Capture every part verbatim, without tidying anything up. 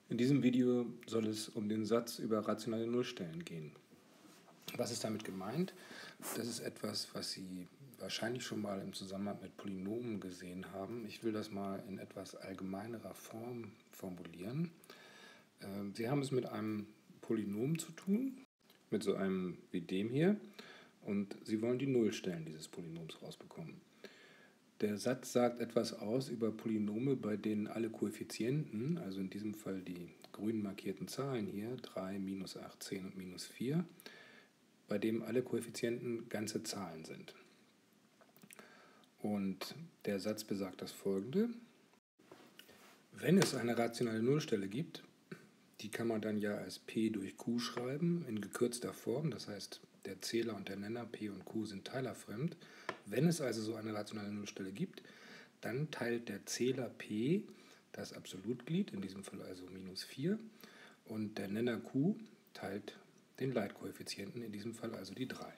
In diesem Video soll es um den Satz über rationale Nullstellen gehen. Was ist damit gemeint? Das ist etwas, was Sie wahrscheinlich schon mal im Zusammenhang mit Polynomen gesehen haben. Ich will das mal in etwas allgemeinerer Form formulieren. Sie haben es mit einem Polynom zu tun, mit so einem wie dem hier, und Sie wollen die Nullstellen dieses Polynoms rausbekommen. Der Satz sagt etwas aus über Polynome, bei denen alle Koeffizienten, also in diesem Fall die grün markierten Zahlen hier, drei, minus acht, zehn und minus vier, bei dem alle Koeffizienten ganze Zahlen sind. Und der Satz besagt das Folgende: Wenn es eine rationale Nullstelle gibt, die kann man dann ja als P durch Q schreiben, in gekürzter Form, das heißt, der Zähler und der Nenner P und Q sind teilerfremd. Wenn es also so eine rationale Nullstelle gibt, dann teilt der Zähler P das Absolutglied, in diesem Fall also minus vier, und der Nenner Q teilt den Leitkoeffizienten, in diesem Fall also die drei.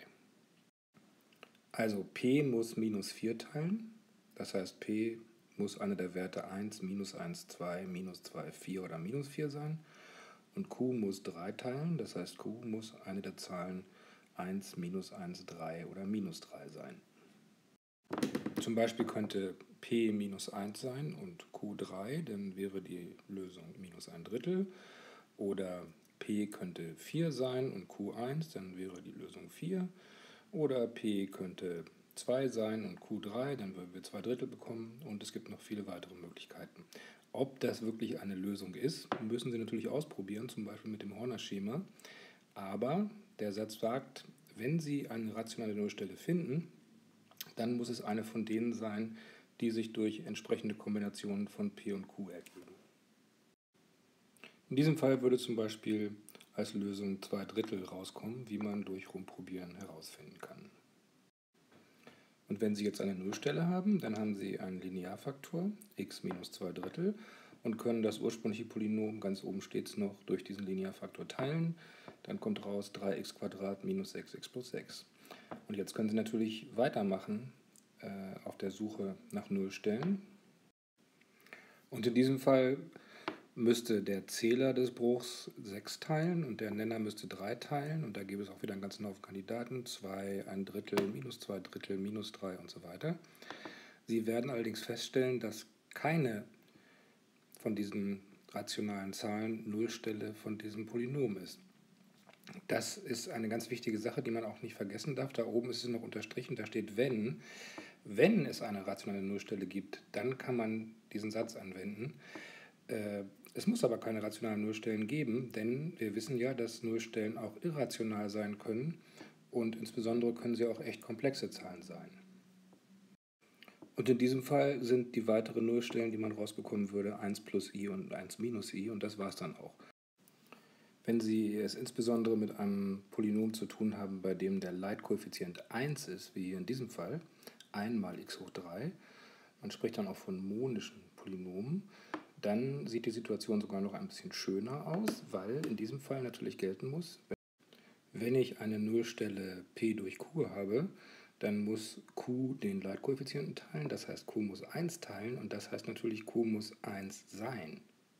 Also P muss minus vier teilen, das heißt P muss eine der Werte eins, minus eins, zwei, minus zwei, vier oder minus vier sein, und Q muss drei teilen, das heißt Q muss eine der Zahlen eins, minus eins, drei oder minus drei sein. Zum Beispiel könnte P minus eins sein und Q drei, dann wäre die Lösung minus ein Drittel. Oder P könnte vier sein und Q eins, dann wäre die Lösung vier. Oder P könnte zwei sein und Q drei, dann würden wir zwei Drittel bekommen. Und es gibt noch viele weitere Möglichkeiten. Ob das wirklich eine Lösung ist, müssen Sie natürlich ausprobieren, zum Beispiel mit dem Horner-Schema. Aber der Satz sagt, wenn Sie eine rationale Nullstelle finden, dann muss es eine von denen sein, die sich durch entsprechende Kombinationen von P und Q ergeben. In diesem Fall würde zum Beispiel als Lösung zwei Drittel rauskommen, wie man durch Rumprobieren herausfinden kann. Und wenn Sie jetzt eine Nullstelle haben, dann haben Sie einen Linearfaktor, x minus zwei Drittel, und können das ursprüngliche Polynom, ganz oben steht es noch, durch diesen Linearfaktor teilen. Dann kommt raus drei x Quadrat minus sechs x plus sechs. Und jetzt können Sie natürlich weitermachen äh, auf der Suche nach Nullstellen. Und in diesem Fall müsste der Zähler des Bruchs sechs teilen und der Nenner müsste drei teilen. Und da gäbe es auch wieder einen ganzen Haufen Kandidaten, zwei, ein Drittel, minus zwei Drittel, minus drei und so weiter. Sie werden allerdings feststellen, dass keine von diesen rationalen Zahlen Nullstelle von diesem Polynom ist. Das ist eine ganz wichtige Sache, die man auch nicht vergessen darf. Da oben ist es noch unterstrichen, da steht wenn. Wenn es eine rationale Nullstelle gibt, dann kann man diesen Satz anwenden. Äh, es muss aber keine rationalen Nullstellen geben, denn wir wissen ja, dass Nullstellen auch irrational sein können und insbesondere können sie auch echt komplexe Zahlen sein. Und in diesem Fall sind die weiteren Nullstellen, die man rausbekommen würde, eins plus i und eins minus i, und das war es dann auch. Wenn Sie es insbesondere mit einem Polynom zu tun haben, bei dem der Leitkoeffizient eins ist, wie hier in diesem Fall, eins mal x hoch drei, man spricht dann auch von monischen Polynomen, dann sieht die Situation sogar noch ein bisschen schöner aus, weil in diesem Fall natürlich gelten muss, wenn ich eine Nullstelle p durch q habe, dann muss q den Leitkoeffizienten teilen, das heißt q muss eins teilen und das heißt natürlich q muss eins sein.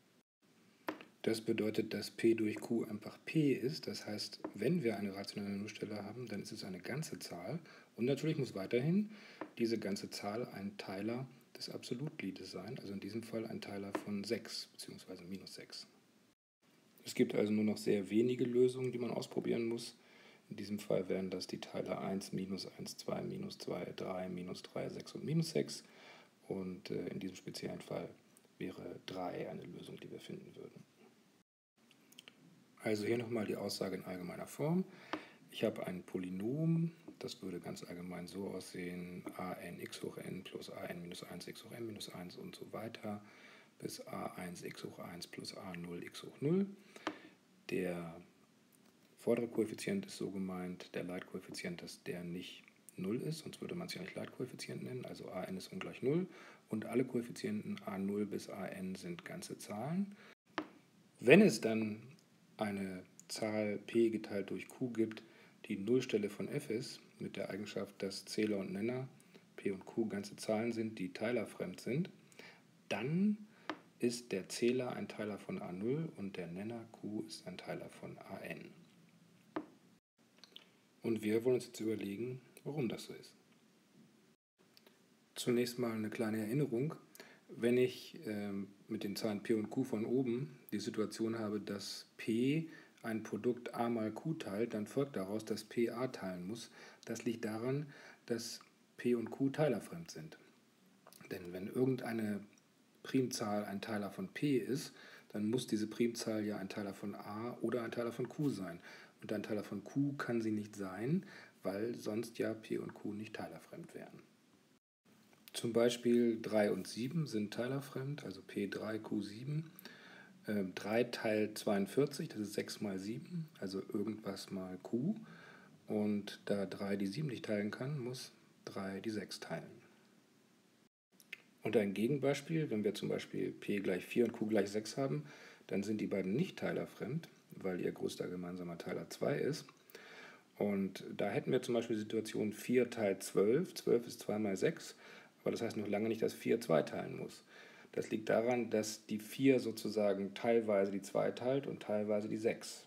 Das bedeutet, dass P durch Q einfach P ist. Das heißt, wenn wir eine rationale Nullstelle haben, dann ist es eine ganze Zahl. Und natürlich muss weiterhin diese ganze Zahl ein Teiler des Absolutgliedes sein. Also in diesem Fall ein Teiler von sechs bzw. minus sechs. Es gibt also nur noch sehr wenige Lösungen, die man ausprobieren muss. In diesem Fall wären das die Teiler eins, minus eins, zwei, minus zwei, drei, minus drei, sechs und minus sechs. Und in diesem speziellen Fall wäre drei eine Lösung, die wir finden würden. Also hier nochmal die Aussage in allgemeiner Form. Ich habe ein Polynom, das würde ganz allgemein so aussehen, a n x hoch n plus a n minus eins x hoch n minus eins und so weiter bis a eins x hoch eins plus a null x hoch null. Der vordere Koeffizient ist so gemeint, der Leitkoeffizient, dass der nicht null ist, sonst würde man es ja nicht Leitkoeffizient nennen, also a n ist ungleich null und alle Koeffizienten a null bis a n sind ganze Zahlen. Wenn es dann eine Zahl p geteilt durch q gibt, die Nullstelle von f ist, mit der Eigenschaft, dass Zähler und Nenner p und q ganze Zahlen sind, die teilerfremd sind, dann ist der Zähler ein Teiler von a null und der Nenner q ist ein Teiler von a n. Und wir wollen uns jetzt überlegen, warum das so ist. Zunächst mal eine kleine Erinnerung. Wenn ich ähm, mit den Zahlen p und q von oben die Situation habe, dass p ein Produkt a mal q teilt, dann folgt daraus, dass p a teilen muss. Das liegt daran, dass p und q teilerfremd sind. Denn wenn irgendeine Primzahl ein Teiler von p ist, dann muss diese Primzahl ja ein Teiler von a oder ein Teiler von q sein. Und ein Teiler von q kann sie nicht sein, weil sonst ja p und q nicht teilerfremd wären. Zum Beispiel drei und sieben sind teilerfremd, also p drei, q sieben. Ähm, drei teilt zweiundvierzig, das ist sechs mal sieben, also irgendwas mal q. Und da drei die sieben nicht teilen kann, muss drei die sechs teilen. Und ein Gegenbeispiel, wenn wir zum Beispiel p gleich vier und q gleich sechs haben, dann sind die beiden nicht teilerfremd, weil ihr größter gemeinsamer Teiler zwei ist. Und da hätten wir zum Beispiel die Situation vier teilt zwölf, zwölf ist zwei mal sechs, aber das heißt noch lange nicht, dass vier zwei teilen muss. Das liegt daran, dass die vier sozusagen teilweise die zwei teilt und teilweise die sechs.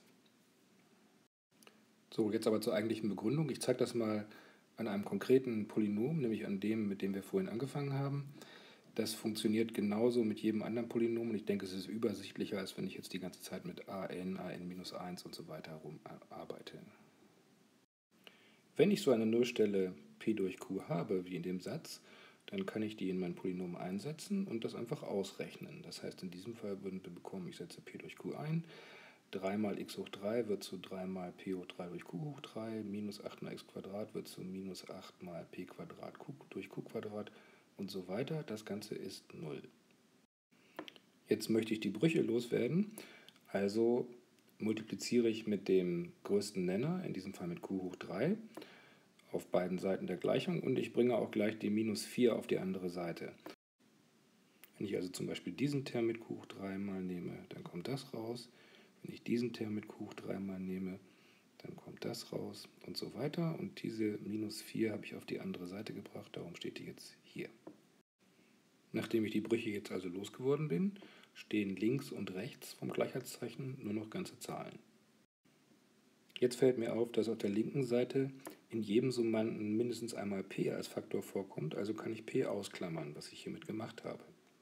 So, jetzt aber zur eigentlichen Begründung. Ich zeige das mal an einem konkreten Polynom, nämlich an dem, mit dem wir vorhin angefangen haben. Das funktioniert genauso mit jedem anderen Polynom und ich denke, es ist übersichtlicher, als wenn ich jetzt die ganze Zeit mit a n, a n minus eins und so weiter herum arbeite. Wenn ich so eine Nullstelle p durch q habe, wie in dem Satz, dann kann ich die in mein Polynom einsetzen und das einfach ausrechnen. Das heißt, in diesem Fall würden wir bekommen, ich setze p durch q ein, drei mal x hoch drei wird zu drei mal p hoch drei durch q hoch drei, minus acht mal x Quadrat wird zu minus acht mal p Quadrat q durch q Quadrat und so weiter. Das Ganze ist null. Jetzt möchte ich die Brüche loswerden, also multipliziere ich mit dem größten Nenner, in diesem Fall mit q hoch drei, auf beiden Seiten der Gleichung und ich bringe auch gleich die minus vier auf die andere Seite. Wenn ich also zum Beispiel diesen Term mit q hoch drei mal nehme, dann kommt das raus. Wenn ich diesen Term mit q hoch drei mal nehme, dann kommt das raus und so weiter. Und diese minus vier habe ich auf die andere Seite gebracht, darum steht die jetzt hier. Nachdem ich die Brüche jetzt also losgeworden bin, stehen links und rechts vom Gleichheitszeichen nur noch ganze Zahlen. Jetzt fällt mir auf, dass auf der linken Seite in jedem Summanden mindestens einmal p als Faktor vorkommt, also kann ich p ausklammern, was ich hiermit gemacht habe.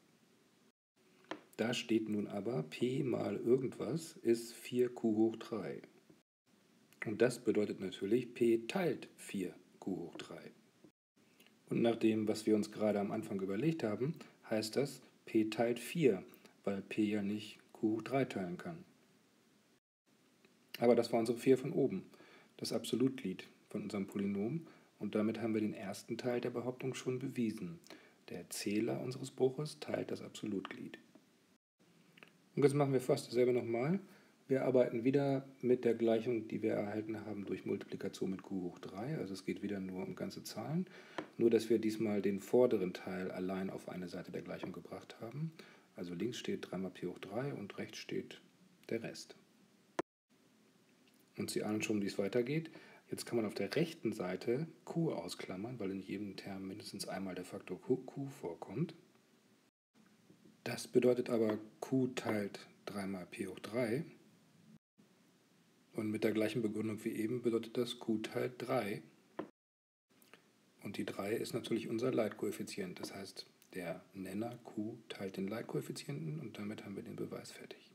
Da steht nun aber, p mal irgendwas ist vier q hoch drei. Und das bedeutet natürlich, p teilt vier q hoch drei. Und nach dem, was wir uns gerade am Anfang überlegt haben, heißt das, p teilt vier, weil p ja nicht q hoch drei teilen kann. Aber das war unsere vier von oben, das Absolutglied von unserem Polynom. Und damit haben wir den ersten Teil der Behauptung schon bewiesen. Der Zähler unseres Bruches teilt das Absolutglied. Und jetzt machen wir fast dasselbe nochmal. Wir arbeiten wieder mit der Gleichung, die wir erhalten haben durch Multiplikation mit q hoch drei. Also es geht wieder nur um ganze Zahlen. Nur, dass wir diesmal den vorderen Teil allein auf eine Seite der Gleichung gebracht haben. Also links steht drei mal p hoch drei und rechts steht der Rest. Und Sie ahnen schon, wie es weitergeht. Jetzt kann man auf der rechten Seite q ausklammern, weil in jedem Term mindestens einmal der Faktor q, q vorkommt. Das bedeutet aber, q teilt drei mal p hoch drei. Und mit der gleichen Begründung wie eben bedeutet das, q teilt drei. Und die drei ist natürlich unser Leitkoeffizient. Das heißt, der Nenner q teilt den Leitkoeffizienten und damit haben wir den Beweis fertig.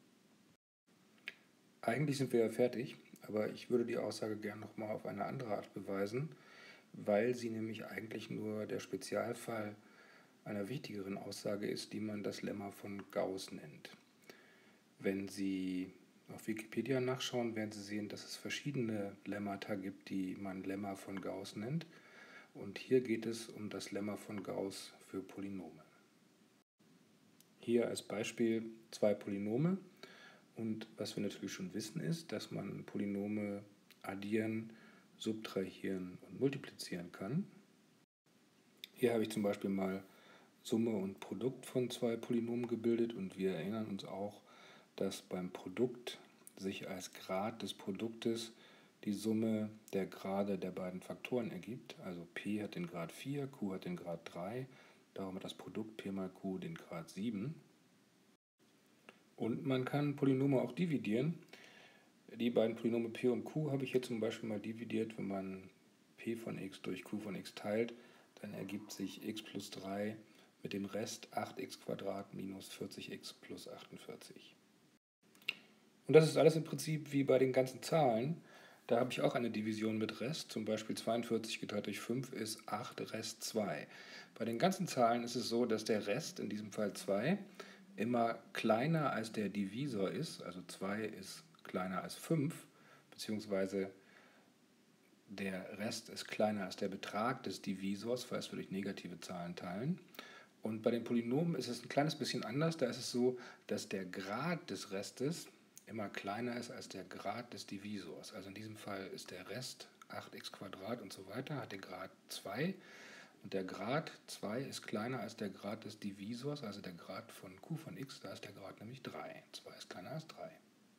Eigentlich sind wir ja fertig, aber ich würde die Aussage gerne nochmal auf eine andere Art beweisen, weil sie nämlich eigentlich nur der Spezialfall einer wichtigeren Aussage ist, die man das Lemma von Gauß nennt. Wenn Sie auf Wikipedia nachschauen, werden Sie sehen, dass es verschiedene Lemmata gibt, die man Lemma von Gauß nennt. Und hier geht es um das Lemma von Gauß für Polynome. Hier als Beispiel zwei Polynome. Und was wir natürlich schon wissen ist, dass man Polynome addieren, subtrahieren und multiplizieren kann. Hier habe ich zum Beispiel mal Summe und Produkt von zwei Polynomen gebildet und wir erinnern uns auch, dass beim Produkt sich als Grad des Produktes die Summe der Grade der beiden Faktoren ergibt. Also p hat den Grad vier, q hat den Grad drei, darum hat das Produkt p mal q den Grad sieben. Und man kann Polynome auch dividieren. Die beiden Polynome p und q habe ich hier zum Beispiel mal dividiert. Wenn man p von x durch q von x teilt, dann ergibt sich x plus drei mit dem Rest acht x minus vierzig x plus achtundvierzig. Und das ist alles im Prinzip wie bei den ganzen Zahlen. Da habe ich auch eine Division mit Rest, zum Beispiel zweiundvierzig geteilt durch fünf ist acht, Rest zwei. Bei den ganzen Zahlen ist es so, dass der Rest, in diesem Fall zwei, immer kleiner als der Divisor ist, also zwei ist kleiner als fünf, beziehungsweise der Rest ist kleiner als der Betrag des Divisors, falls wir durch negative Zahlen teilen. Und bei den Polynomen ist es ein kleines bisschen anders. Da ist es so, dass der Grad des Restes immer kleiner ist als der Grad des Divisors. Also in diesem Fall ist der Rest acht x und so weiter, hat den Grad zwei. Und der Grad zwei ist kleiner als der Grad des Divisors, also der Grad von q von x, da ist der Grad nämlich drei. zwei ist kleiner als drei.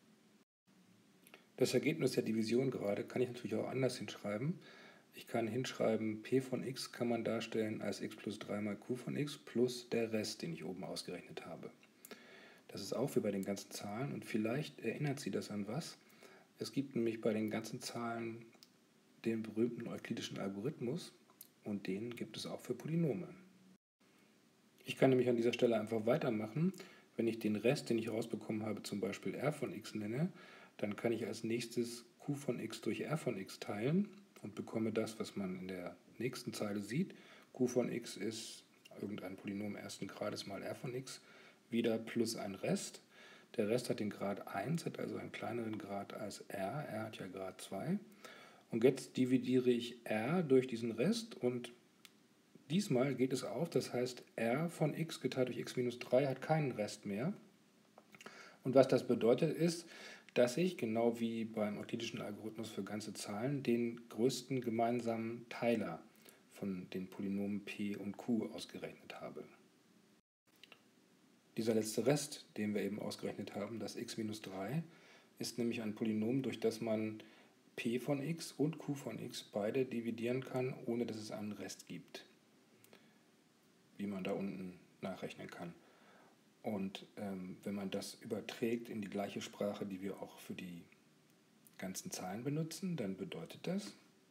Das Ergebnis der Division gerade kann ich natürlich auch anders hinschreiben. Ich kann hinschreiben, p von x kann man darstellen als x plus drei mal q von x plus der Rest, den ich oben ausgerechnet habe. Das ist auch wie bei den ganzen Zahlen und vielleicht erinnert Sie das an was. Es gibt nämlich bei den ganzen Zahlen den berühmten euklidischen Algorithmus und den gibt es auch für Polynome. Ich kann nämlich an dieser Stelle einfach weitermachen. Wenn ich den Rest, den ich rausbekommen habe, zum Beispiel r von x nenne, dann kann ich als nächstes q von x durch r von x teilen und bekomme das, was man in der nächsten Zeile sieht. Q von x ist irgendein Polynom ersten Grades mal r von x, wieder plus ein Rest. Der Rest hat den Grad eins, hat also einen kleineren Grad als r. R hat ja Grad zwei. Und jetzt dividiere ich r durch diesen Rest und diesmal geht es auf, das heißt r von x geteilt durch x minus drei hat keinen Rest mehr. Und was das bedeutet ist, dass ich, genau wie beim euklidischen Algorithmus für ganze Zahlen, den größten gemeinsamen Teiler von den Polynomen p und q ausgerechnet habe. Dieser letzte Rest, den wir eben ausgerechnet haben, das x minus drei, ist nämlich ein Polynom, durch das man p von x und q von x beide dividieren kann, ohne dass es einen Rest gibt, wie man da unten nachrechnen kann. Und ähm, wenn man das überträgt in die gleiche Sprache, die wir auch für die ganzen Zahlen benutzen, dann bedeutet das,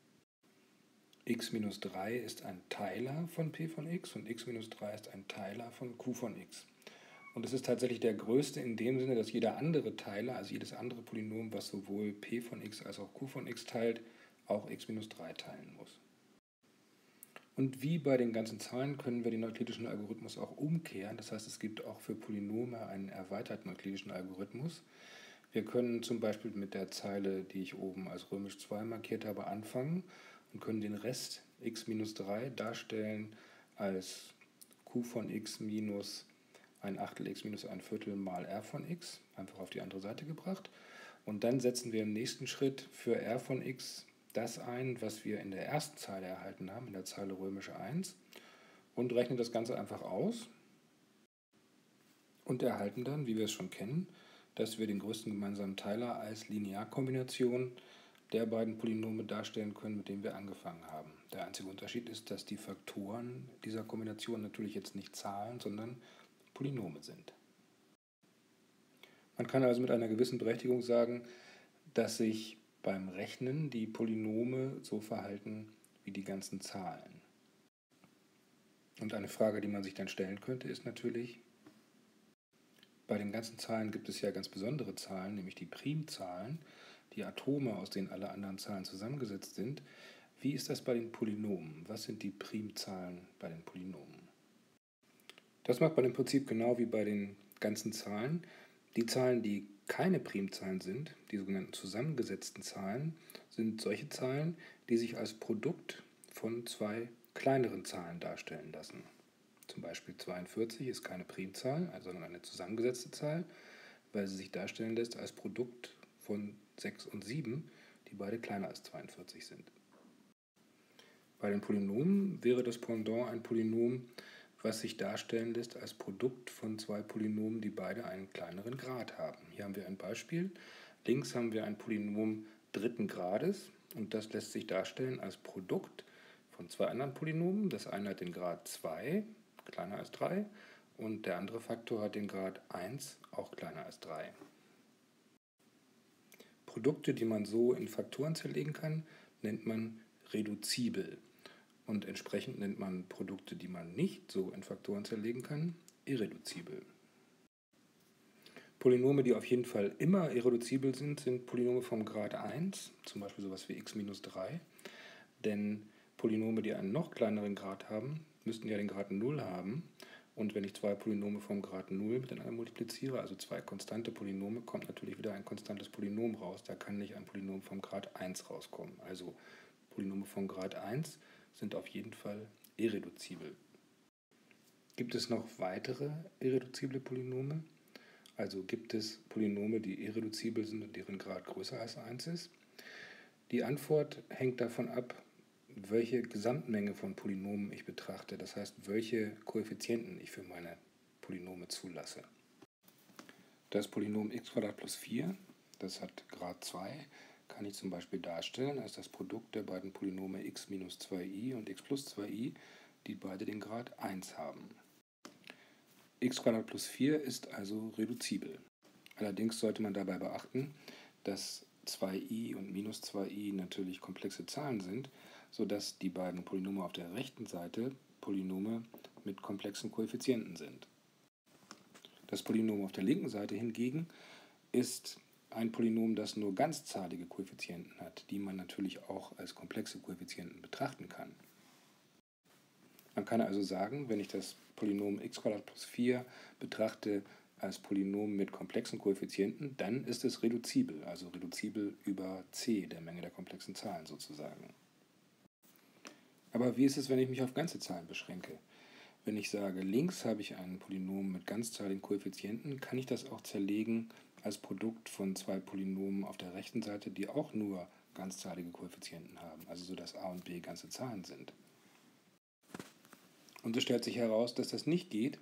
x minus drei ist ein Teiler von p von x und x minus drei ist ein Teiler von q von x. Und es ist tatsächlich der größte in dem Sinne, dass jeder andere Teiler, also jedes andere Polynom, was sowohl p von x als auch q von x teilt, auch x minus drei teilen muss. Und wie bei den ganzen Zahlen können wir den euklidischen Algorithmus auch umkehren. Das heißt, es gibt auch für Polynome einen erweiterten euklidischen Algorithmus. Wir können zum Beispiel mit der Zeile, die ich oben als römisch zwei markiert habe, anfangen und können den Rest x minus drei darstellen als q von x minus ein Achtel x minus ein Viertel mal r von x, einfach auf die andere Seite gebracht. Und dann setzen wir im nächsten Schritt für r von x das ein, was wir in der ersten Zeile erhalten haben, in der Zeile römische eins, und rechnen das Ganze einfach aus und erhalten dann, wie wir es schon kennen, dass wir den größten gemeinsamen Teiler als Linearkombination der beiden Polynome darstellen können, mit denen wir angefangen haben. Der einzige Unterschied ist, dass die Faktoren dieser Kombination natürlich jetzt nicht Zahlen, sondern Polynome sind. Man kann also mit einer gewissen Berechtigung sagen, dass sich beim Rechnen die Polynome so verhalten wie die ganzen Zahlen. Und eine Frage, die man sich dann stellen könnte, ist natürlich, bei den ganzen Zahlen gibt es ja ganz besondere Zahlen, nämlich die Primzahlen, die Atome, aus denen alle anderen Zahlen zusammengesetzt sind. Wie ist das bei den Polynomen? Was sind die Primzahlen bei den Polynomen? Das macht man im Prinzip genau wie bei den ganzen Zahlen. Die Zahlen, die keine Primzahlen sind, die sogenannten zusammengesetzten Zahlen, sind solche Zahlen, die sich als Produkt von zwei kleineren Zahlen darstellen lassen. Zum Beispiel zweiundvierzig ist keine Primzahl, sondern eine zusammengesetzte Zahl, weil sie sich darstellen lässt als Produkt von sechs und sieben, die beide kleiner als zweiundvierzig sind. Bei den Polynomen wäre das Pendant ein Polynom, was sich darstellen lässt als Produkt von zwei Polynomen, die beide einen kleineren Grad haben. Hier haben wir ein Beispiel. Links haben wir ein Polynom dritten Grades und das lässt sich darstellen als Produkt von zwei anderen Polynomen. Das eine hat den Grad zwei, kleiner als drei, und der andere Faktor hat den Grad eins, auch kleiner als drei. Produkte, die man so in Faktoren zerlegen kann, nennt man reduzibel. Und entsprechend nennt man Produkte, die man nicht so in Faktoren zerlegen kann, irreduzibel. Polynome, die auf jeden Fall immer irreduzibel sind, sind Polynome vom Grad eins, zum Beispiel sowas wie x minus drei. Denn Polynome, die einen noch kleineren Grad haben, müssten ja den Grad null haben. Und wenn ich zwei Polynome vom Grad null miteinander multipliziere, also zwei konstante Polynome, kommt natürlich wieder ein konstantes Polynom raus. Da kann nicht ein Polynom vom Grad eins rauskommen. Also Polynome vom Grad eins sind auf jeden Fall irreduzibel. Gibt es noch weitere irreduzible Polynome? Also gibt es Polynome, die irreduzibel sind und deren Grad größer als eins ist? Die Antwort hängt davon ab, welche Gesamtmenge von Polynomen ich betrachte, das heißt, welche Koeffizienten ich für meine Polynome zulasse. Das Polynom x plus vier, das hat Grad zwei, kann ich zum Beispiel darstellen als das Produkt der beiden Polynome x minus zwei i und x plus zwei i, die beide den Grad eins haben. X plus vier ist also reduzibel. Allerdings sollte man dabei beachten, dass zwei i und minus zwei i natürlich komplexe Zahlen sind, sodass die beiden Polynome auf der rechten Seite Polynome mit komplexen Koeffizienten sind. Das Polynom auf der linken Seite hingegen ist ein Polynom, das nur ganzzahlige Koeffizienten hat, die man natürlich auch als komplexe Koeffizienten betrachten kann. Man kann also sagen, wenn ich das Polynom x plus vier betrachte als Polynom mit komplexen Koeffizienten, dann ist es reduzibel, also reduzibel über c, der Menge der komplexen Zahlen sozusagen. Aber wie ist es, wenn ich mich auf ganze Zahlen beschränke? Wenn ich sage, links habe ich ein Polynom mit ganzzahligen Koeffizienten, kann ich das auch zerlegen als Produkt von zwei Polynomen auf der rechten Seite, die auch nur ganzzahlige Koeffizienten haben, also so dass a und b ganze Zahlen sind. Und es stellt sich heraus, dass das nicht geht.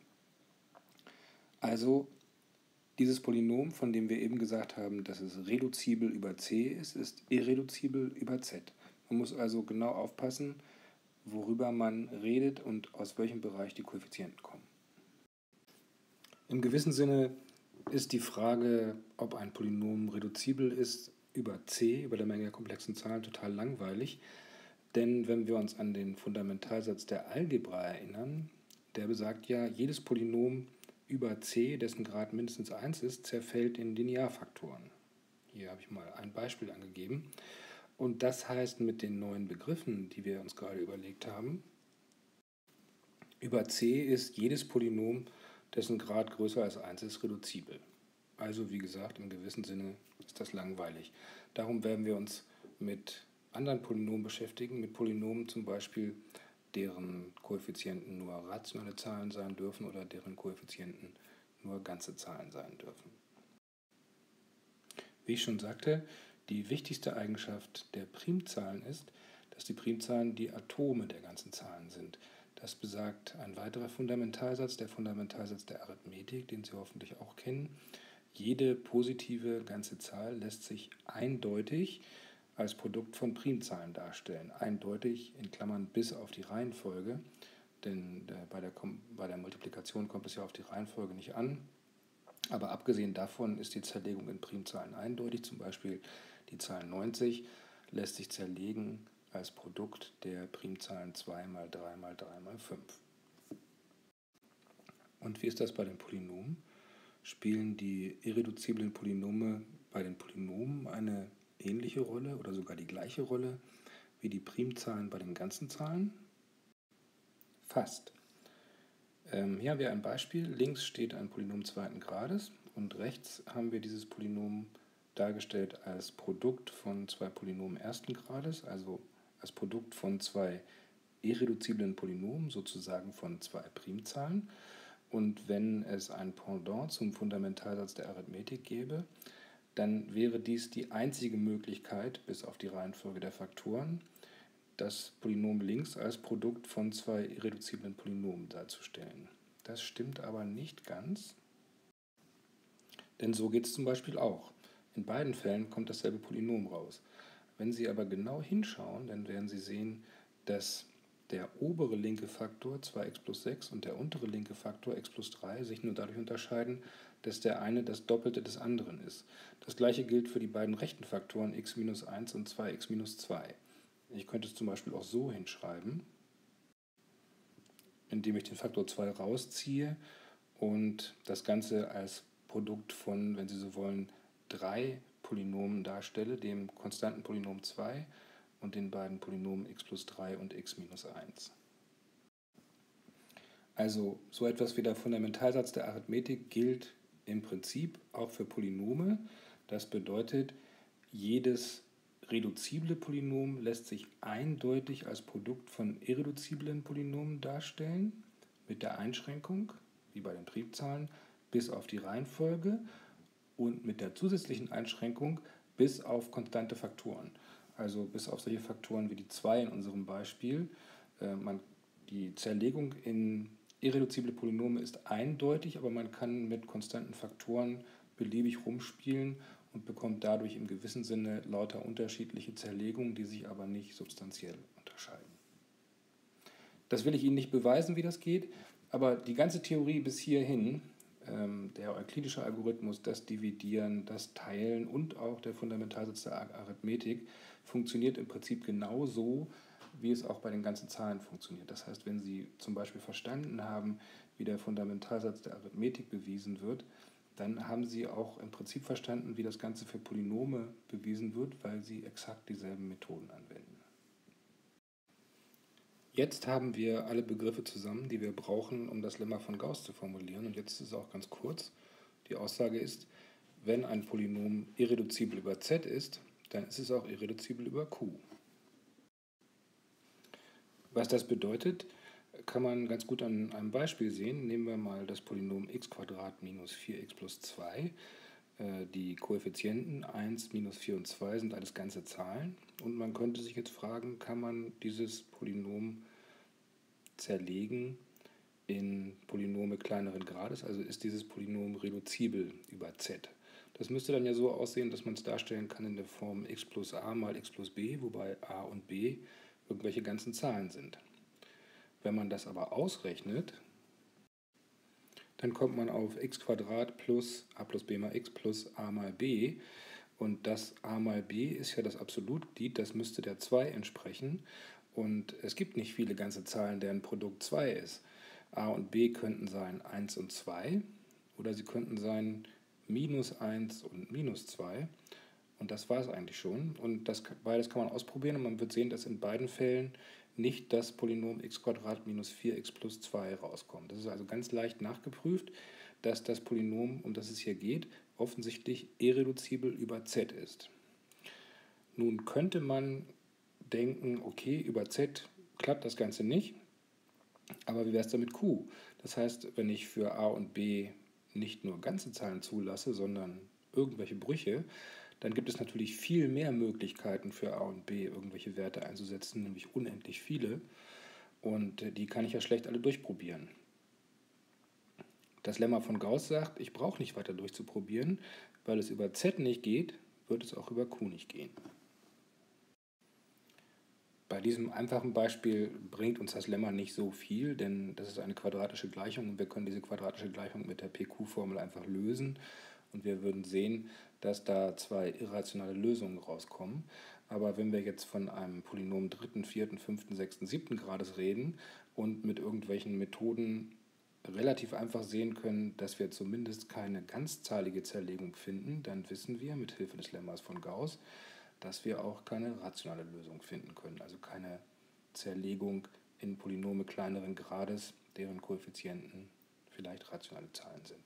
Also dieses Polynom, von dem wir eben gesagt haben, dass es reduzibel über c ist, ist irreduzibel über z. Man muss also genau aufpassen, worüber man redet und aus welchem Bereich die Koeffizienten kommen. Im gewissen Sinne ist die Frage, ob ein Polynom reduzibel ist über c, über der Menge der komplexen Zahlen, total langweilig. Denn wenn wir uns an den Fundamentalsatz der Algebra erinnern, der besagt ja, jedes Polynom über c, dessen Grad mindestens eins ist, zerfällt in Linearfaktoren. Hier habe ich mal ein Beispiel angegeben. Und das heißt mit den neuen Begriffen, die wir uns gerade überlegt haben, über c ist jedes Polynom, dessen Grad größer als eins ist, reduzibel. Also wie gesagt, im gewissen Sinne ist das langweilig. Darum werden wir uns mit anderen Polynomen beschäftigen, mit Polynomen zum Beispiel, deren Koeffizienten nur rationale Zahlen sein dürfen oder deren Koeffizienten nur ganze Zahlen sein dürfen. Wie ich schon sagte, die wichtigste Eigenschaft der Primzahlen ist, dass die Primzahlen die Atome der ganzen Zahlen sind. Das besagt ein weiterer Fundamentalsatz, der Fundamentalsatz der Arithmetik, den Sie hoffentlich auch kennen. Jede positive ganze Zahl lässt sich eindeutig als Produkt von Primzahlen darstellen. Eindeutig in Klammern bis auf die Reihenfolge, denn bei der, bei der Multiplikation kommt es ja auf die Reihenfolge nicht an. Aber abgesehen davon ist die Zerlegung in Primzahlen eindeutig. Zum Beispiel die Zahl neunzig lässt sich zerlegen als Produkt der Primzahlen zwei mal drei mal drei mal fünf. Und wie ist das bei den Polynomen? Spielen die irreduziblen Polynome bei den Polynomen eine ähnliche Rolle oder sogar die gleiche Rolle wie die Primzahlen bei den ganzen Zahlen? Fast. Ähm, hier haben wir ein Beispiel. Links steht ein Polynom zweiten Grades und rechts haben wir dieses Polynom dargestellt als Produkt von zwei Polynomen ersten Grades, also als Produkt von zwei irreduziblen Polynomen, sozusagen von zwei Primzahlen. Und wenn es ein Pendant zum Fundamentalsatz der Arithmetik gäbe, dann wäre dies die einzige Möglichkeit, bis auf die Reihenfolge der Faktoren, das Polynom links als Produkt von zwei irreduziblen Polynomen darzustellen. Das stimmt aber nicht ganz, denn so geht es zum Beispiel auch. In beiden Fällen kommt dasselbe Polynom raus. Wenn Sie aber genau hinschauen, dann werden Sie sehen, dass der obere linke Faktor zwei x plus sechs und der untere linke Faktor x plus drei sich nur dadurch unterscheiden, dass der eine das Doppelte des anderen ist. Das gleiche gilt für die beiden rechten Faktoren x minus eins und zwei x minus zwei. Ich könnte es zum Beispiel auch so hinschreiben, indem ich den Faktor zwei rausziehe und das Ganze als Produkt von, wenn Sie so wollen, drei Polynomen darstelle, dem konstanten Polynom zwei und den beiden Polynomen x plus drei und x minus eins. Also so etwas wie der Fundamentalsatz der Arithmetik gilt im Prinzip auch für Polynome. Das bedeutet, jedes reduzible Polynom lässt sich eindeutig als Produkt von irreduziblen Polynomen darstellen, mit der Einschränkung, wie bei den Primzahlen, bis auf die Reihenfolge und mit der zusätzlichen Einschränkung bis auf konstante Faktoren. Also bis auf solche Faktoren wie die zwei in unserem Beispiel. Äh, man, die Zerlegung in irreduzible Polynome ist eindeutig, aber man kann mit konstanten Faktoren beliebig rumspielen und bekommt dadurch im gewissen Sinne lauter unterschiedliche Zerlegungen, die sich aber nicht substanziell unterscheiden. Das will ich Ihnen nicht beweisen, wie das geht, aber die ganze Theorie bis hierhin, ähm, der euklidische Algorithmus, das Dividieren, das Teilen und auch der Fundamentalsatz der Arithmetik funktioniert im Prinzip genauso, wie es auch bei den ganzen Zahlen funktioniert. Das heißt, wenn Sie zum Beispiel verstanden haben, wie der Fundamentalsatz der Arithmetik bewiesen wird, dann haben Sie auch im Prinzip verstanden, wie das Ganze für Polynome bewiesen wird, weil Sie exakt dieselben Methoden anwenden. Jetzt haben wir alle Begriffe zusammen, die wir brauchen, um das Lemma von Gauß zu formulieren. Und jetzt ist es auch ganz kurz. Die Aussage ist, wenn ein Polynom irreduzibel über z ist, dann ist es auch irreduzibel über q. Was das bedeutet, kann man ganz gut an einem Beispiel sehen. Nehmen wir mal das Polynom x minus vier x plus zwei. Die Koeffizienten eins, minus vier und zwei sind alles ganze Zahlen. Und man könnte sich jetzt fragen, kann man dieses Polynom zerlegen in Polynome kleineren Grades? Also ist dieses Polynom reduzibel über z? Das müsste dann ja so aussehen, dass man es darstellen kann in der Form x plus a mal x plus b, wobei a und b irgendwelche ganzen Zahlen sind. Wenn man das aber ausrechnet, dann kommt man auf x plus a plus b mal x plus a mal b. Und das a mal b ist ja das Absolutglied, das müsste der zwei entsprechen. Und es gibt nicht viele ganze Zahlen, deren Produkt zwei ist. A und b könnten sein eins und zwei oder sie könnten sein minus eins und minus zwei. Und das war es eigentlich schon. Und das, beides kann man ausprobieren und man wird sehen, dass in beiden Fällen nicht das Polynom x minus vier x plus zwei rauskommt. Das ist also ganz leicht nachgeprüft, dass das Polynom, um das es hier geht, offensichtlich irreduzibel über z ist. Nun könnte man denken, okay, über z klappt das Ganze nicht, aber wie wäre es da mit q? Das heißt, wenn ich für a und b nicht nur ganze Zahlen zulasse, sondern irgendwelche Brüche, dann gibt es natürlich viel mehr Möglichkeiten für a und b irgendwelche Werte einzusetzen, nämlich unendlich viele. Und die kann ich ja schlecht alle durchprobieren. Das Lemma von Gauß sagt, ich brauche nicht weiter durchzuprobieren, weil es über z nicht geht, wird es auch über q nicht gehen. Bei diesem einfachen Beispiel bringt uns das Lemma nicht so viel, denn das ist eine quadratische Gleichung und wir können diese quadratische Gleichung mit der P Q-Formel einfach lösen. Und wir würden sehen, dass da zwei irrationale Lösungen rauskommen. Aber wenn wir jetzt von einem Polynom dritten, vierten, fünften, sechsten, siebten Grades reden und mit irgendwelchen Methoden relativ einfach sehen können, dass wir zumindest keine ganzzahlige Zerlegung finden, dann wissen wir mit Hilfe des Lemmas von Gauß, dass wir auch keine rationale Lösung finden können. Also keine Zerlegung in Polynome kleineren Grades, deren Koeffizienten vielleicht rationale Zahlen sind.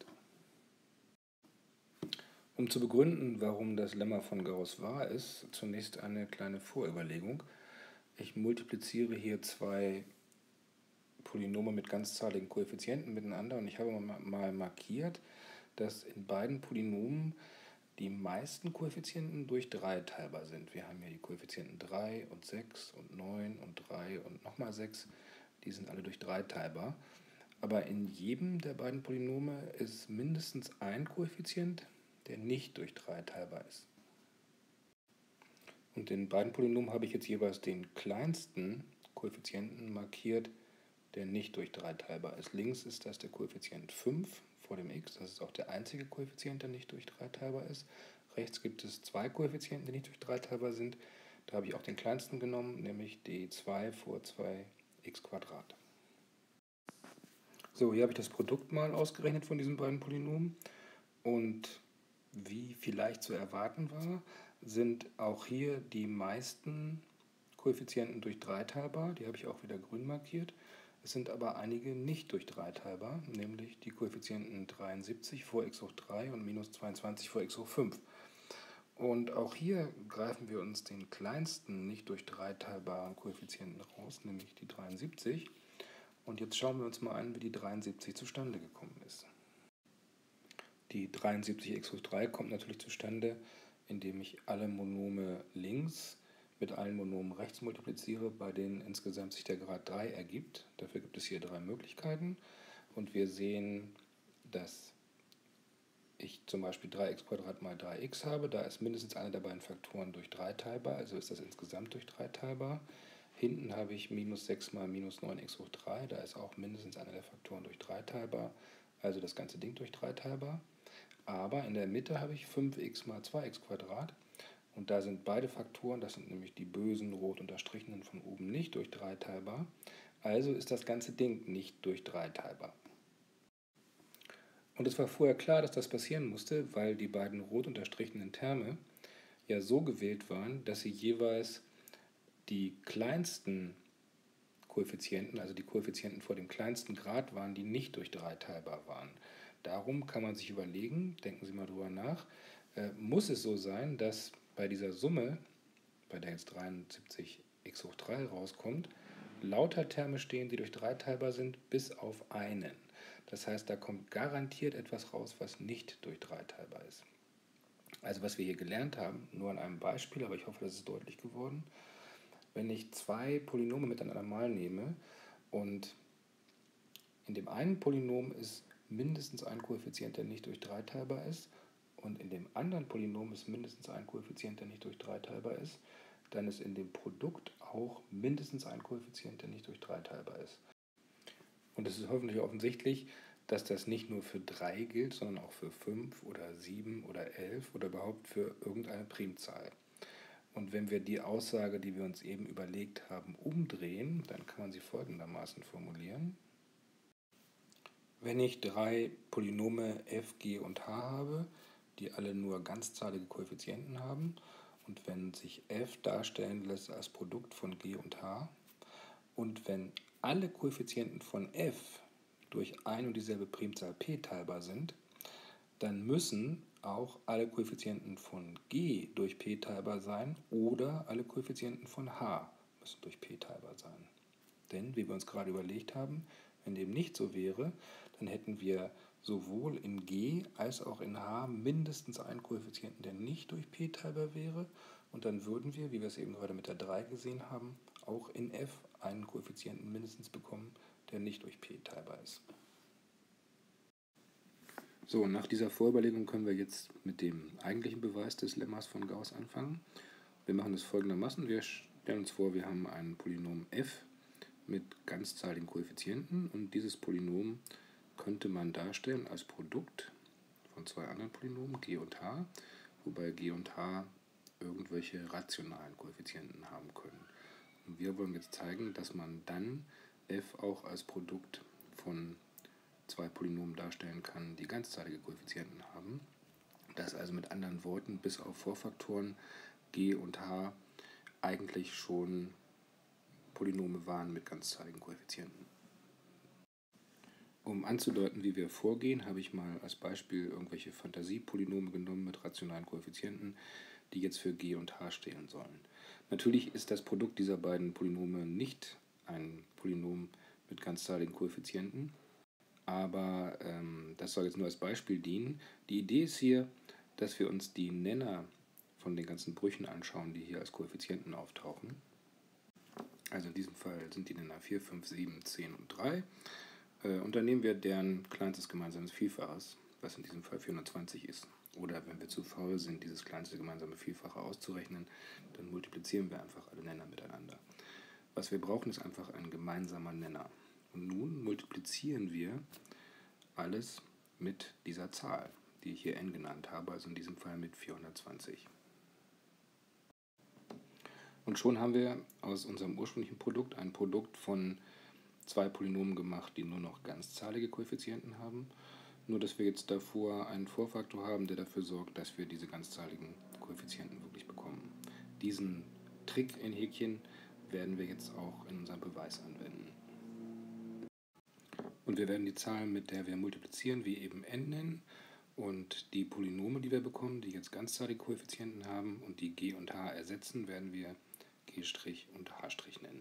Um zu begründen, warum das Lemma von Gauß wahr ist, zunächst eine kleine Vorüberlegung. Ich multipliziere hier zwei Polynome mit ganzzahligen Koeffizienten miteinander und ich habe mal markiert, dass in beiden Polynomen die meisten Koeffizienten durch drei teilbar sind. Wir haben hier die Koeffizienten drei und sechs und neun und drei und nochmal sechs. Die sind alle durch drei teilbar. Aber in jedem der beiden Polynome ist mindestens ein Koeffizient, der nicht durch drei teilbar ist. Und in beiden Polynomen habe ich jetzt jeweils den kleinsten Koeffizienten markiert, der nicht durch drei teilbar ist. Links ist das der Koeffizient fünf vor dem x, das ist auch der einzige Koeffizient, der nicht durch drei teilbar ist. Rechts gibt es zwei Koeffizienten, die nicht durch drei teilbar sind. Da habe ich auch den kleinsten genommen, nämlich d zwei vor zwei x Quadrat. So, hier habe ich das Produkt mal ausgerechnet von diesen beiden Polynomen. Und wie vielleicht zu erwarten war, sind auch hier die meisten Koeffizienten durch drei teilbar. Die habe ich auch wieder grün markiert. Es sind aber einige nicht durch drei teilbar, nämlich die Koeffizienten dreiundsiebzig vor x hoch drei und minus zweiundzwanzig vor x hoch fünf. Und auch hier greifen wir uns den kleinsten nicht durch drei teilbaren Koeffizienten raus, nämlich die dreiundsiebzig. Und jetzt schauen wir uns mal an, wie die dreiundsiebzig zustande gekommen ist. Die dreiundsiebzig x hoch drei kommt natürlich zustande, indem ich alle Monome links mit allen Monomen rechts multipliziere, bei denen insgesamt sich der Grad drei ergibt. Dafür gibt es hier drei Möglichkeiten. Und wir sehen, dass ich zum Beispiel drei x Quadrat mal drei x habe. Da ist mindestens einer der beiden Faktoren durch drei teilbar, also ist das insgesamt durch drei teilbar. Hinten habe ich minus sechs mal minus neun x hoch drei, da ist auch mindestens einer der Faktoren durch drei teilbar, also das ganze Ding durch drei teilbar. Aber in der Mitte habe ich fünf x mal zwei x Quadrat und da sind beide Faktoren, das sind nämlich die bösen rot unterstrichenen von oben, nicht durch drei teilbar. Also ist das ganze Ding nicht durch drei teilbar. Und es war vorher klar, dass das passieren musste, weil die beiden rot unterstrichenen Terme ja so gewählt waren, dass sie jeweils die kleinsten Koeffizienten, also die Koeffizienten vor dem kleinsten Grad waren, die nicht durch drei teilbar waren. Darum kann man sich überlegen, denken Sie mal drüber nach, äh, muss es so sein, dass bei dieser Summe, bei der jetzt dreiundsiebzig x hoch drei rauskommt, lauter Terme stehen, die durch drei teilbar sind, bis auf einen. Das heißt, da kommt garantiert etwas raus, was nicht durch drei teilbar ist. Also was wir hier gelernt haben, nur an einem Beispiel, aber ich hoffe, das ist deutlich geworden. Wenn ich zwei Polynome miteinander mal nehme und in dem einen Polynom ist mindestens ein Koeffizient, der nicht durch drei teilbar ist, und in dem anderen Polynom ist mindestens ein Koeffizient, der nicht durch drei teilbar ist, dann ist in dem Produkt auch mindestens ein Koeffizient, der nicht durch drei teilbar ist. Und es ist hoffentlich offensichtlich, dass das nicht nur für drei gilt, sondern auch für fünf oder sieben oder elf oder überhaupt für irgendeine Primzahl. Und wenn wir die Aussage, die wir uns eben überlegt haben, umdrehen, dann kann man sie folgendermaßen formulieren. Wenn ich drei Polynome f, g und h habe, die alle nur ganzzahlige Koeffizienten haben, und wenn sich f darstellen lässt als Produkt von g und h, und wenn alle Koeffizienten von f durch ein und dieselbe Primzahl p teilbar sind, dann müssen auch alle Koeffizienten von g durch p teilbar sein oder alle Koeffizienten von h müssen durch p teilbar sein. Denn, wie wir uns gerade überlegt haben, wenn dem nicht so wäre, dann hätten wir sowohl in g als auch in h mindestens einen Koeffizienten, der nicht durch p teilbar wäre. Und dann würden wir, wie wir es eben gerade mit der drei gesehen haben, auch in f einen Koeffizienten mindestens bekommen, der nicht durch p teilbar ist. So, nach dieser Vorüberlegung können wir jetzt mit dem eigentlichen Beweis des Lemmas von Gauß anfangen. Wir machen es folgendermaßen. Wir stellen uns vor, wir haben ein Polynom f mit ganzzahligen Koeffizienten und dieses Polynom könnte man darstellen als Produkt von zwei anderen Polynomen, g und h, wobei g und h irgendwelche rationalen Koeffizienten haben können. Und wir wollen jetzt zeigen, dass man dann f auch als Produkt von zwei Polynomen darstellen kann, die ganzzahlige Koeffizienten haben. Dass also mit anderen Worten bis auf Vorfaktoren g und h eigentlich schon Polynome waren mit ganzzahligen Koeffizienten. Um anzudeuten, wie wir vorgehen, habe ich mal als Beispiel irgendwelche Fantasiepolynome genommen mit rationalen Koeffizienten, die jetzt für g und h stehen sollen. Natürlich ist das Produkt dieser beiden Polynome nicht ein Polynom mit ganzzahligen Koeffizienten, aber ähm, das soll jetzt nur als Beispiel dienen. Die Idee ist hier, dass wir uns die Nenner von den ganzen Brüchen anschauen, die hier als Koeffizienten auftauchen. Also in diesem Fall sind die Nenner vier, fünf, sieben, zehn und drei. Äh, und dann nehmen wir deren kleinstes gemeinsames Vielfaches, was in diesem Fall vierhundertzwanzig ist. Oder wenn wir zu faul sind, dieses kleinste gemeinsame Vielfache auszurechnen, dann multiplizieren wir einfach alle Nenner miteinander. Was wir brauchen, ist einfach ein gemeinsamer Nenner. Und nun multiplizieren wir alles mit dieser Zahl, die ich hier n genannt habe, also in diesem Fall mit vierhundertzwanzig. Und schon haben wir aus unserem ursprünglichen Produkt ein Produkt von zwei Polynomen gemacht, die nur noch ganzzahlige Koeffizienten haben. Nur, dass wir jetzt davor einen Vorfaktor haben, der dafür sorgt, dass wir diese ganzzahligen Koeffizienten wirklich bekommen. Diesen Trick in Häkchen werden wir jetzt auch in unserem Beweis anwenden. Und wir werden die Zahl, mit der wir multiplizieren, wie eben n nennen. Und die Polynome, die wir bekommen, die jetzt ganzzahlige Koeffizienten haben und die g und h ersetzen, werden wir g' und h' nennen.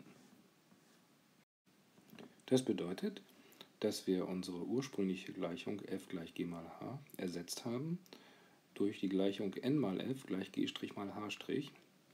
Das bedeutet, dass wir unsere ursprüngliche Gleichung f gleich g mal h ersetzt haben durch die Gleichung n mal f gleich g' mal h'.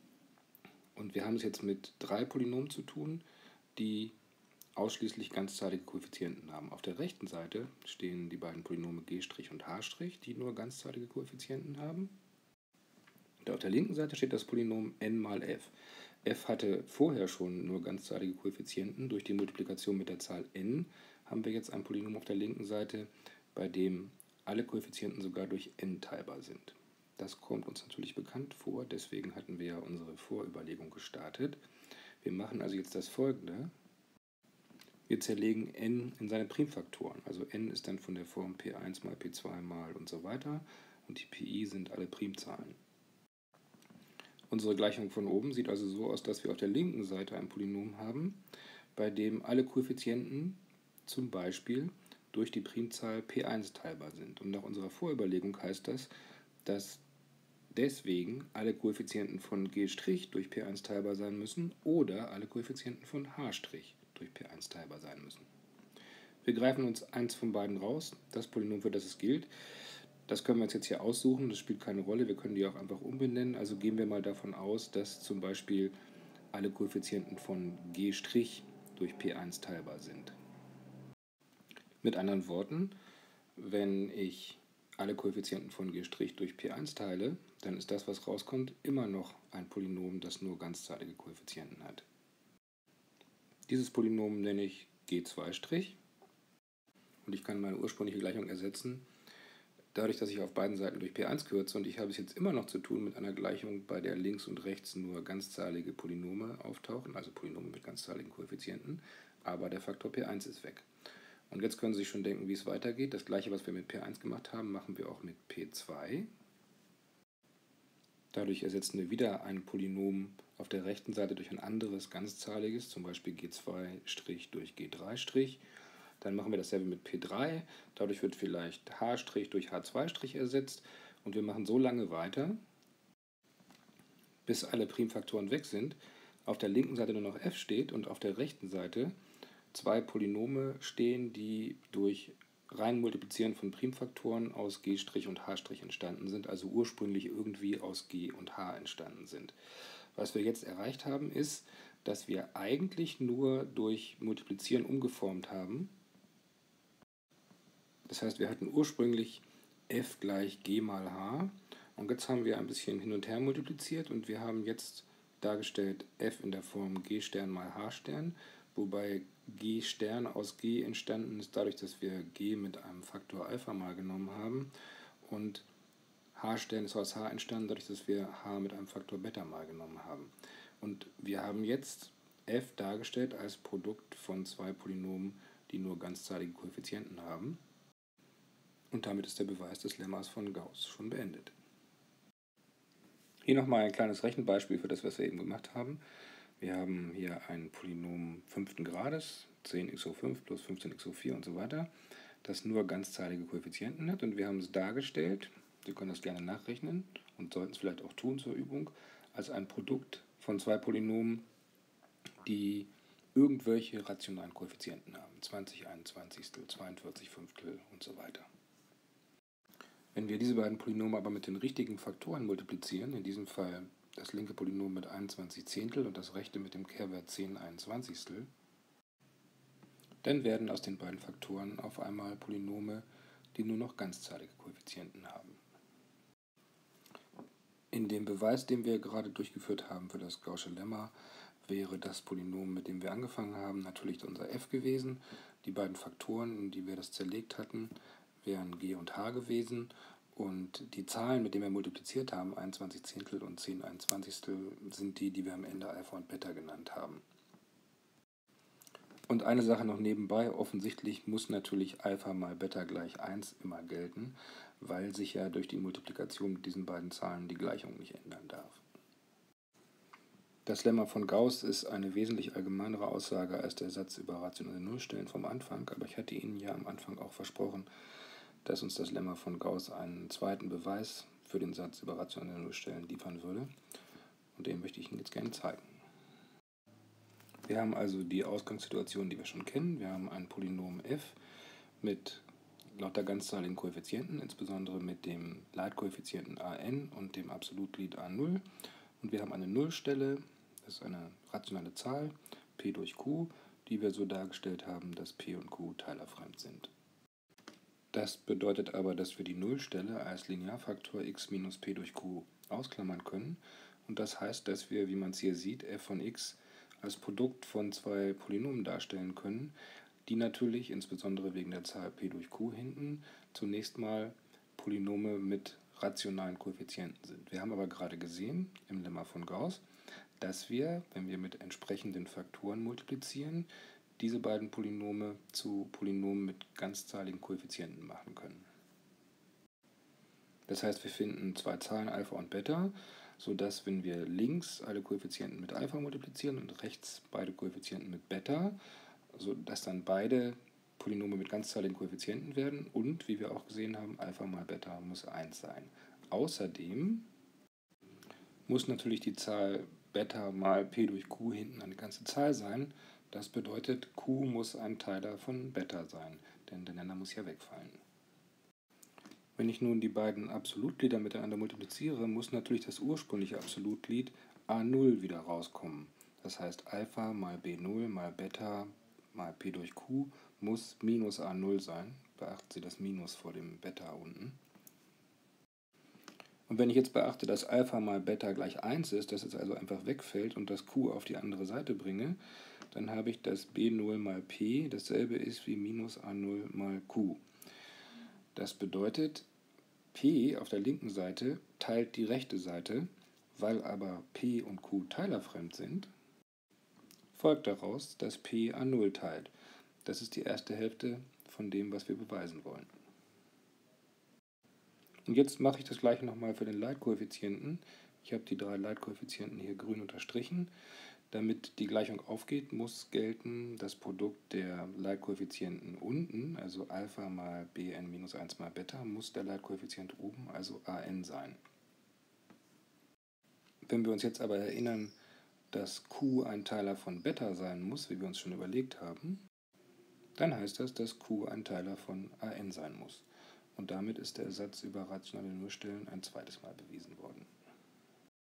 Und wir haben es jetzt mit drei Polynomen zu tun, die ausschließlich ganzzahlige Koeffizienten haben. Auf der rechten Seite stehen die beiden Polynome g' und h', die nur ganzzahlige Koeffizienten haben. Und auf der linken Seite steht das Polynom n mal f. f hatte vorher schon nur ganzzahlige Koeffizienten. Durch die Multiplikation mit der Zahl n haben wir jetzt ein Polynom auf der linken Seite, bei dem alle Koeffizienten sogar durch n teilbar sind. Das kommt uns natürlich bekannt vor, deswegen hatten wir ja unsere Vorüberlegung gestartet. Wir machen also jetzt das Folgende. Wir zerlegen n in seine Primfaktoren. Also n ist dann von der Form p eins mal p zwei mal und so weiter und die pi sind alle Primzahlen. Unsere Gleichung von oben sieht also so aus, dass wir auf der linken Seite ein Polynom haben, bei dem alle Koeffizienten zum Beispiel durch die Primzahl p eins teilbar sind. Und nach unserer Vorüberlegung heißt das, dass deswegen alle Koeffizienten von g' durch p eins teilbar sein müssen oder alle Koeffizienten von h' durch p eins teilbar sein müssen. Wir greifen uns eins von beiden raus, das Polynom, für das es gilt. Das können wir uns jetzt hier aussuchen, das spielt keine Rolle, wir können die auch einfach umbenennen. Also gehen wir mal davon aus, dass zum Beispiel alle Koeffizienten von g' durch p eins teilbar sind. Mit anderen Worten, wenn ich alle Koeffizienten von g' durch p eins teile, dann ist das, was rauskommt, immer noch ein Polynom, das nur ganzzahlige Koeffizienten hat. Dieses Polynom nenne ich g zwei' und ich kann meine ursprüngliche Gleichung ersetzen, dadurch, dass ich auf beiden Seiten durch p eins kürze, und ich habe es jetzt immer noch zu tun mit einer Gleichung, bei der links und rechts nur ganzzahlige Polynome auftauchen, also Polynome mit ganzzahligen Koeffizienten, aber der Faktor p eins ist weg. Und jetzt können Sie sich schon denken, wie es weitergeht. Das gleiche, was wir mit p eins gemacht haben, machen wir auch mit p zwei. Dadurch ersetzen wir wieder ein Polynom auf der rechten Seite durch ein anderes ganzzahliges, zum Beispiel g zwei' durch g drei'. Dann machen wir dasselbe mit p drei. Dadurch wird vielleicht h' durch h zwei' ersetzt. Und wir machen so lange weiter, bis alle Primfaktoren weg sind. Auf der linken Seite nur noch f steht und auf der rechten Seite zwei Polynome stehen, die durch rein Multiplizieren von Primfaktoren aus g' und h' entstanden sind, also ursprünglich irgendwie aus g und h entstanden sind. Was wir jetzt erreicht haben, ist, dass wir eigentlich nur durch Multiplizieren umgeformt haben. Das heißt, wir hatten ursprünglich f gleich g mal h und jetzt haben wir ein bisschen hin und her multipliziert und wir haben jetzt dargestellt f in der Form g' mal h', wobei g' aus g entstanden ist dadurch, dass wir g mit einem Faktor Alpha mal genommen haben und h' ist aus h entstanden dadurch, dass wir h mit einem Faktor Beta mal genommen haben. Und wir haben jetzt f dargestellt als Produkt von zwei Polynomen, die nur ganzzahlige Koeffizienten haben. Und damit ist der Beweis des Lemmas von Gauß schon beendet. Hier nochmal ein kleines Rechenbeispiel für das, was wir eben gemacht haben. Wir haben hier ein Polynom fünften Grades, zehn x hoch fünf plus fünfzehn x hoch vier und so weiter, das nur ganzzahlige Koeffizienten hat. Und wir haben es dargestellt, Sie können das gerne nachrechnen und sollten es vielleicht auch tun zur Übung, als ein Produkt von zwei Polynomen, die irgendwelche rationalen Koeffizienten haben. zwanzig Einundzwanzigstel, zweiundvierzig Fünftel und so weiter. Wenn wir diese beiden Polynome aber mit den richtigen Faktoren multiplizieren, in diesem Fall das linke Polynom mit einundzwanzig Zehntel und das rechte mit dem Kehrwert zehn Einundzwanzigstel, dann werden aus den beiden Faktoren auf einmal Polynome, die nur noch ganzzahlige Koeffizienten haben. In dem Beweis, den wir gerade durchgeführt haben für das Gaußsche Lemma, wäre das Polynom, mit dem wir angefangen haben, natürlich unser f gewesen. Die beiden Faktoren, in die wir das zerlegt hatten, wären g und h gewesen. Und die Zahlen, mit denen wir multipliziert haben, einundzwanzig Zehntel und zehn Einundzwanzigstel, sind die, die wir am Ende Alpha und Beta genannt haben. Und eine Sache noch nebenbei, offensichtlich muss natürlich Alpha mal Beta gleich eins immer gelten, weil sich ja durch die Multiplikation mit diesen beiden Zahlen die Gleichung nicht ändern darf. Das Lemma von Gauß ist eine wesentlich allgemeinere Aussage als der Satz über rationale Nullstellen vom Anfang, aber ich hatte Ihnen ja am Anfang auch versprochen, dass uns das Lemma von Gauß einen zweiten Beweis für den Satz über rationale Nullstellen liefern würde, und den möchte ich Ihnen jetzt gerne zeigen. Wir haben also die Ausgangssituation, die wir schon kennen. Wir haben ein Polynom f mit lauter ganzzahligen Koeffizienten, insbesondere mit dem Leitkoeffizienten a n und dem Absolutglied a null. Und wir haben eine Nullstelle, das ist eine rationale Zahl, p durch q, die wir so dargestellt haben, dass p und q teilerfremd sind. Das bedeutet aber, dass wir die Nullstelle als Linearfaktor x minus p durch q ausklammern können. Und das heißt, dass wir, wie man es hier sieht, f von x als Produkt von zwei Polynomen darstellen können, die natürlich, insbesondere wegen der Zahl p durch q hinten, zunächst mal Polynome mit rationalen Koeffizienten sind. Wir haben aber gerade gesehen, im Lemma von Gauß, dass wir, wenn wir mit entsprechenden Faktoren multiplizieren, diese beiden Polynome zu Polynomen mit ganzzahligen Koeffizienten machen können. Das heißt, wir finden zwei Zahlen Alpha und Beta, sodass, wenn wir links alle Koeffizienten mit Alpha multiplizieren und rechts beide Koeffizienten mit Beta, sodass dann beide Polynome mit ganzzahligen Koeffizienten werden und, wie wir auch gesehen haben, Alpha mal Beta muss eins sein. Außerdem muss natürlich die Zahl Beta mal p durch q hinten eine ganze Zahl sein. Das bedeutet, q muss ein Teiler von Beta sein, denn der Nenner muss ja wegfallen. Wenn ich nun die beiden Absolutglieder miteinander multipliziere, muss natürlich das ursprüngliche Absolutglied a null wieder rauskommen. Das heißt, Alpha mal b null mal Beta mal p durch q muss minus a null sein. Beachten Sie das Minus vor dem Beta unten. Und wenn ich jetzt beachte, dass Alpha mal Beta gleich eins ist, dass es also einfach wegfällt und das q auf die andere Seite bringe, dann habe ich, dass b null mal p dasselbe ist wie minus a null mal q. Das bedeutet, p auf der linken Seite teilt die rechte Seite, weil aber p und q teilerfremd sind, folgt daraus, dass p a null teilt. Das ist die erste Hälfte von dem, was wir beweisen wollen. Und jetzt mache ich das gleiche nochmal für den Leitkoeffizienten. Ich habe die drei Leitkoeffizienten hier grün unterstrichen. Damit die Gleichung aufgeht, muss gelten das Produkt der Leitkoeffizienten unten, also Alpha mal bn minus eins mal Beta, muss der Leitkoeffizient oben, also a n sein. Wenn wir uns jetzt aber erinnern, dass q ein Teiler von Beta sein muss, wie wir uns schon überlegt haben, dann heißt das, dass q ein Teiler von a n sein muss. Und damit ist der Satz über rationale Nullstellen ein zweites Mal bewiesen worden.